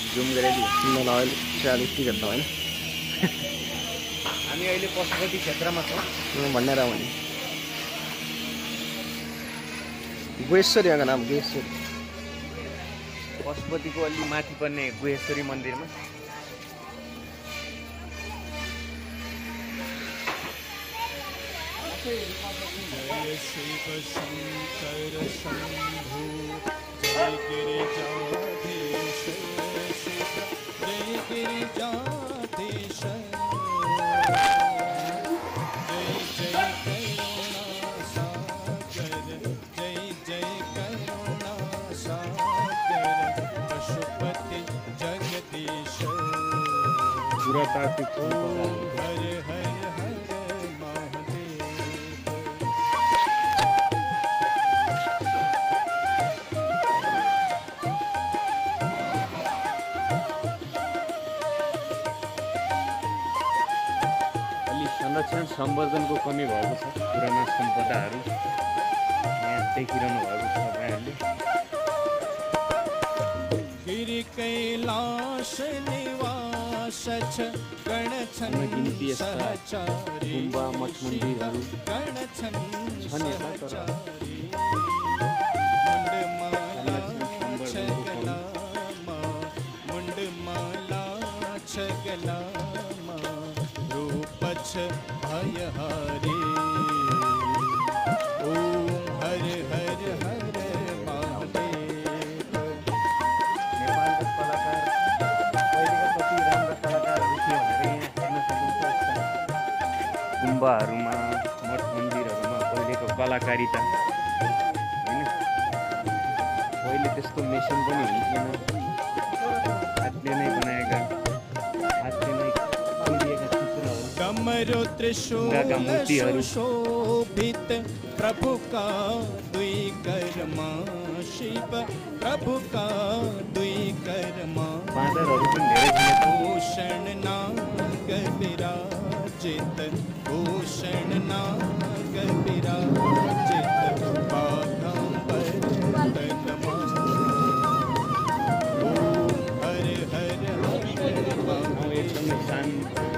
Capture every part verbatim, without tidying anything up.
Zoom गरेर मलाई अहिले चालिस टिकट त होइन हामी अहिले पशुपति क्षेत्रमा छौँ भन्ने र भने गुहेश्वरी यहाँको नाम गुहेश्वरी पशुपतिको अलि माथि पर्ने गुहेश्वरी मन्दिरमा जय शिव शंकर शंभु जय गिरिजाधीश शिव जय गिरिजाधीश जय जय करुणा सागर जय जय करुणा सागर पशुपति जगदीश पुरातात्विक हर हर हर संरक्षण सम्वर्धनको कमी भएको छ पुराना सम्पदाहरू यहाँ देखिरहनु भएको छ तपाईँहरूले गिरि कैलाश निवास गण छन् सहचारी गुम्बा मठ मन्दिरहरू गण छन् छन् यता तर मुण्डमाला छगलामा मुण्डमाला छगलामा रूपछ भयहारी ओम हर हर हर महादेव नेपालका कलाकार पहिलेका कति राम्रा कलाकारहरू थियो भनेर यहाँ हेर्न सकिन्छ गुम्बाहरूमा मठ मन्दिरहरूमा पहिलेको कलाकारिता होइन पहिले त्यस्तो मेसिन पनि हुन्थेन हातले नै बनाएका हातले नै तोडिएका चित्रहरू डमरू त्रिशूल सुशोभित प्रभु का दुई कर्मा शिव प्रभु का दुई कर्मा बाँदरहरू पनि धेरै थिए भूषण नाग विराजित भूषण नाग विराजित बाघांबर तनमा ओम हर हर हर एकदमै शान्त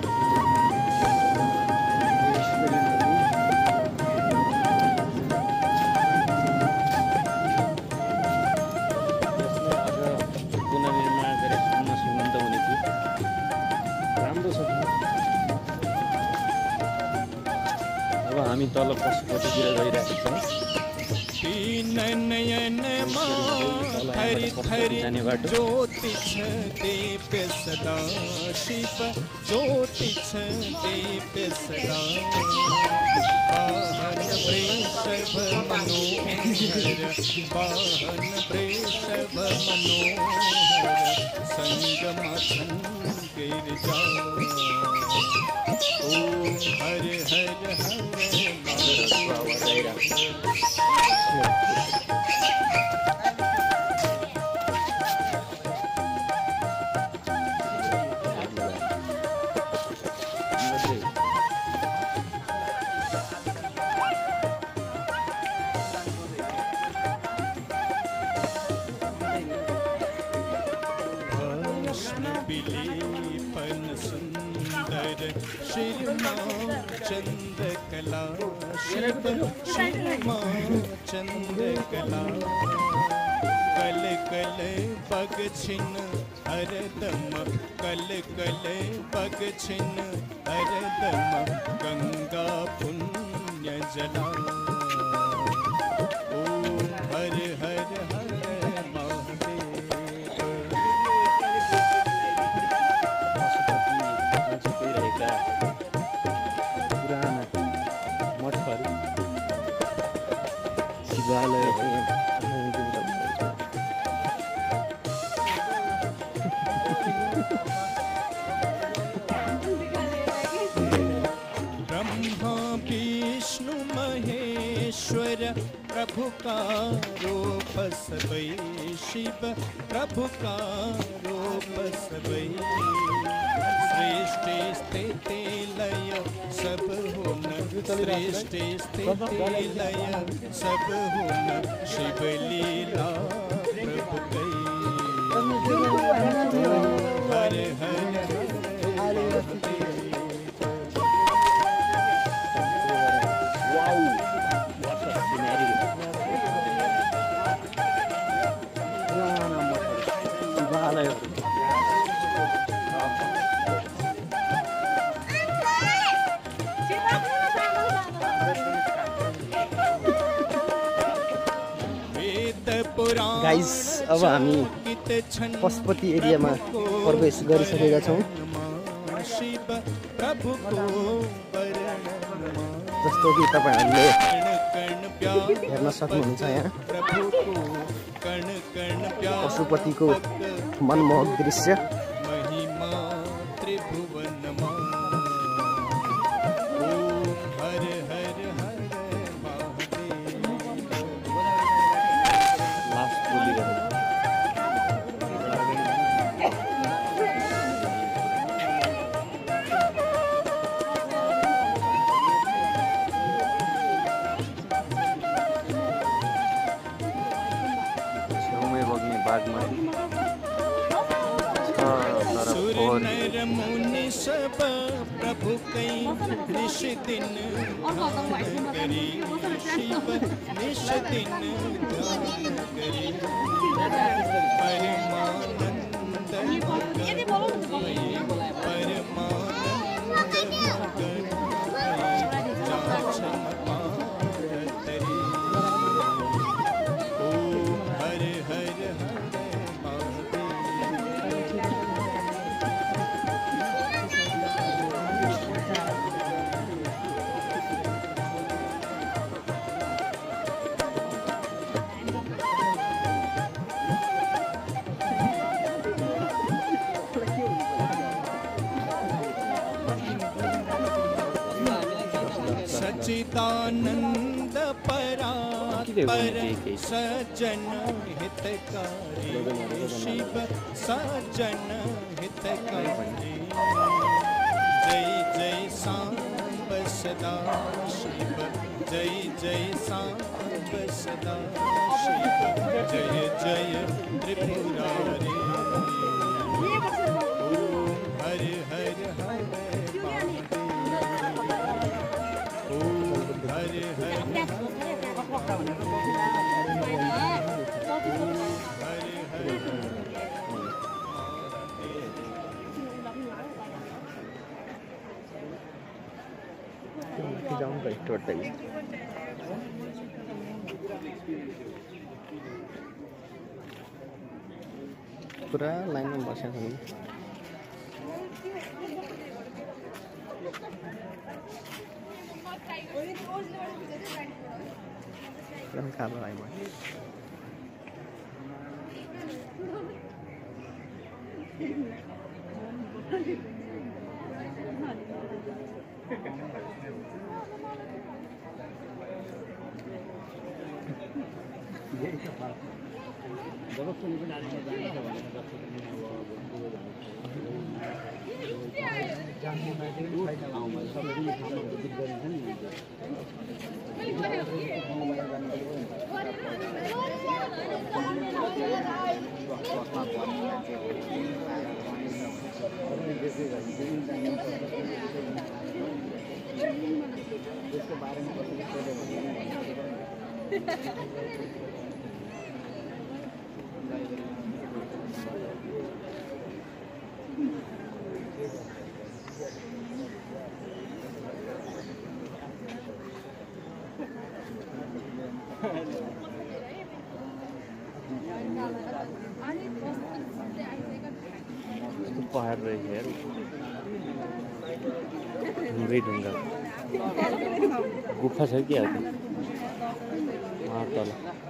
हामी तल पशुपतितिर गइरहेका छौँ तीन नयन हरि हरि ज्योति दीप सदा शिव ज्योति दीप सदा वाहन वृषभ मनोहर वाहन वृषभ मनोहर संग मथन गिरजा ओम हर हर हर बिलीपन सुंदर श्रीमा चंद्रकला शिव श्रीमा चंद्रकला कल कल पग छिन हरदम कल कल पग छिन हरदम गंगा पुण्य जला ओम हर हर हर ब्रह्मा विष्णु महेश्वर प्रभु का रूप सबई शिव प्रभु का रूप सबई सृष्टि स्थिति लय सब हुन सृष्टि स्थिति लय सब हुन शिव लीला प्रभु गई लाग्यो गाइस अब हामी पशुपति एरियामा प्रवेश गरिसकेका छौँ जस्तो कि तपाईहरुले हेर्न सक्नुहुन्छ यहाँ पशुपतिको मनमोहक दृश्य बागमती मुनि सब प्रभु कई निश दिन करी शिव निश दिन करी परमानंद सच्चिदानंद परात्पर सज्जन हितकारी शिव सज्जन हितकारी जय जय सांब सदा शिव जय जय सांब सदा शिव जय जय त्रिपुरारी हर हर हर जाऊँ भाई टोटल पूरा लाइन में बसा था Kurang kalah lah emang. पहाड़ रही है ढुंगा ढुंगा गुफा छ क्या वहाँ तल